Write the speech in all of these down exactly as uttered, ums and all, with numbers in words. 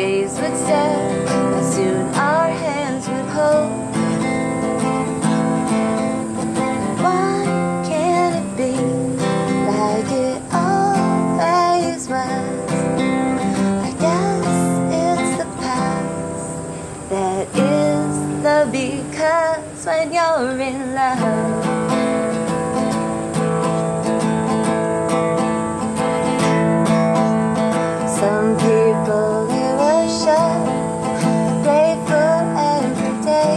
gaze would stare, and soon our hands would hold. Why can't it be like it always was? I guess it's the past that is the because when you're in love. Some people they worship, pray for every day.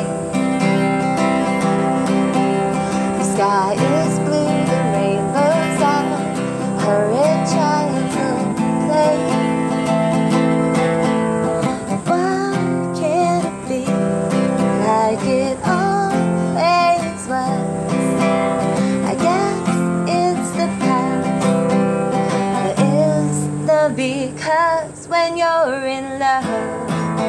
The sky is blue, the rainbow's out, hurry child to play. Why can't it be like it always was? I guess it's the past that is the because when you're in love.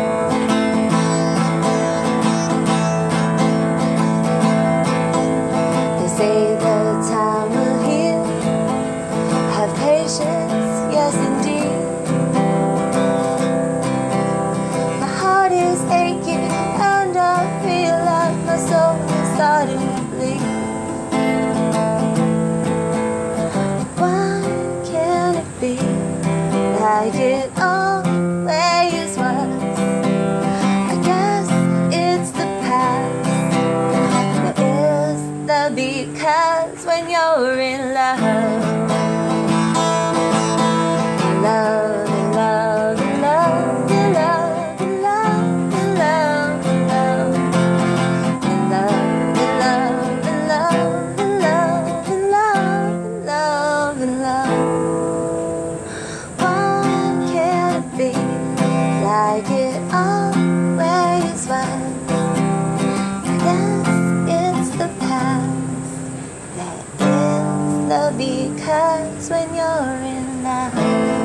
They say the time will heal, have patience, yes indeed. My heart is aching and I feel like my soul is starting to bleed. Why can't it be like it always was? I guess it's the past that is the because when you're in love. Love, love, love, love, love, love, love, love, love, love, love, love, love. Be like it always was. I guess it's the past that is the because when you're in love.